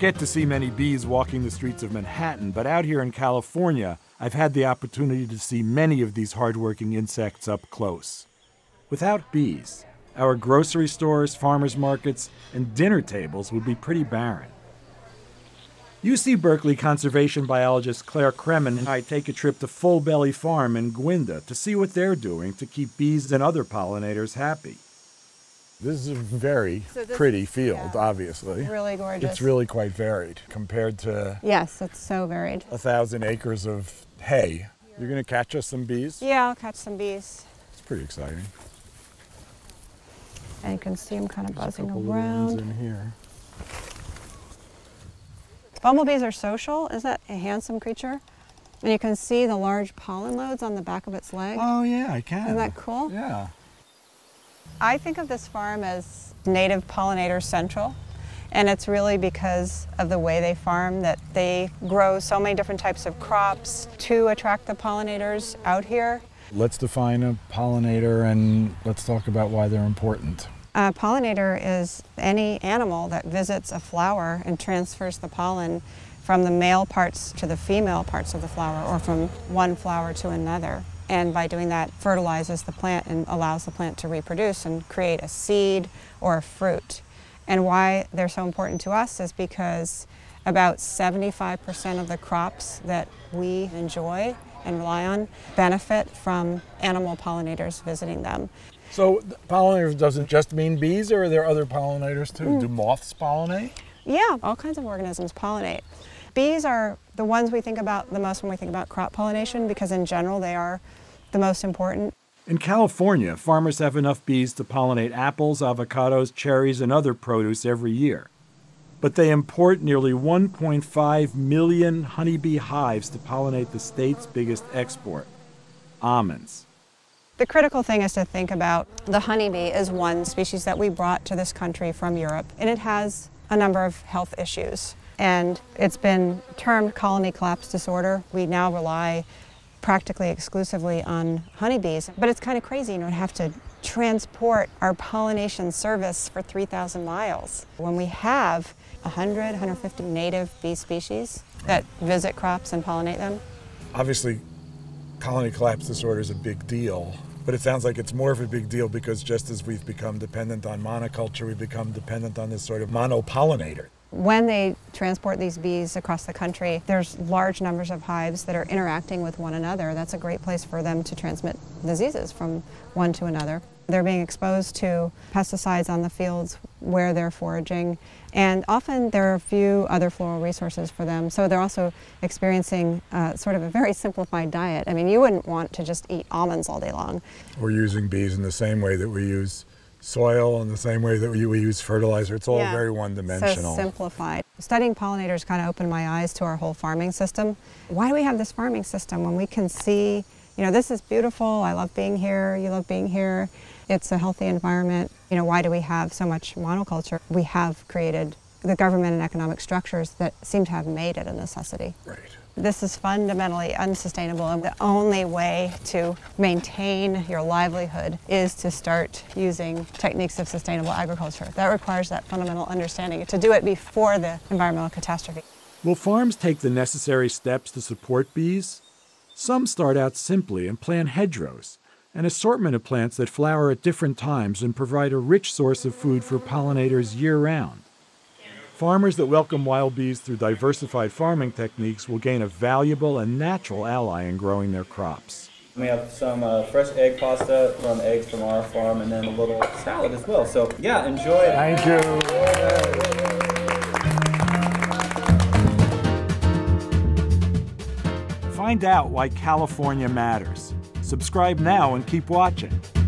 get to see many bees walking the streets of Manhattan, but out here in California, I've had the opportunity to see many of these hardworking insects up close. Without bees, our grocery stores, farmers markets, and dinner tables would be pretty barren. UC Berkeley conservation biologist Kremen and I take a trip to Full Belly Farm in Guinda to see what they're doing to keep bees and other pollinators happy. This is a very pretty field, obviously. Really gorgeous. It's really quite varied compared to... Yes, it's so varied. 1,000 acres of hay. You're going to catch us some bees? Yeah, I'll catch some bees. It's pretty exciting. And you can see them kind of buzzing There's a couple around. little ones in here. Bumblebees are social. Isn't that a handsome creature? And you can see the large pollen loads on the back of its leg. Oh yeah, I can. Isn't that cool? Yeah. I think of this farm as native pollinator central. And it's really because of the way they farm that they grow so many different types of crops to attract the pollinators out here. Let's define a pollinator and let's talk about why they're important. A pollinator is any animal that visits a flower and transfers the pollen from the male parts to the female parts of the flower, or from one flower to another. And by doing that, fertilizes the plant and allows the plant to reproduce and create a seed or a fruit. And why they're so important to us is because about 75% of the crops that we enjoy and rely on benefit from animal pollinators visiting them. So pollinators doesn't just mean bees, or are there other pollinators too? Do moths pollinate? Yeah, all kinds of organisms pollinate. Bees are the ones we think about the most when we think about crop pollination, because in general they are the most important. In California, farmers have enough bees to pollinate apples, avocados, cherries, and other produce every year. But they import nearly 1.5 million honeybee hives to pollinate the state's biggest export, almonds. The critical thing is to think about the honeybee as one species that we brought to this country from Europe, and it has a number of health issues. And it's been termed colony collapse disorder. We now rely practically exclusively on honeybees, but it's kind of crazy, to have to transport our pollination service for 3,000 miles when we have 100, 150 native bee species that visit crops and pollinate them. Obviously, colony collapse disorder is a big deal, but it sounds like it's more of a big deal because just as we've become dependent on monoculture, we've become dependent on this sort of monopollinator. When they transport these bees across the country, there's large numbers of hives that are interacting with one another. That's a great place for them to transmit diseases from one to another. They're being exposed to pesticides on the fields where they're foraging, and often there are a few other floral resources for them. So they're also experiencing sort of a very simplified diet. I mean, you wouldn't want to just eat almonds all day long. We're using bees in the same way that we use soil, in the same way that we use fertilizer. It's all very one-dimensional. So simplified. Studying pollinators kind of opened my eyes to our whole farming system. Why do we have this farming system when we can see, this is beautiful, I love being here, you love being here, it's a healthy environment. Why do we have so much monoculture? We have created the government and economic structures that seem to have made it a necessity. Right. This is fundamentally unsustainable, and the only way to maintain your livelihood is to start using techniques of sustainable agriculture. That requires that fundamental understanding, to do it before the environmental catastrophe. Will farms take the necessary steps to support bees? Some start out simply and plant hedgerows, an assortment of plants that flower at different times and provide a rich source of food for pollinators year-round. Farmers that welcome wild bees through diversified farming techniques will gain a valuable and natural ally in growing their crops. We have some fresh egg pasta from eggs from our farm, and then a little salad as well. So yeah, enjoy it. Thank Find out why California matters. Subscribe now and keep watching.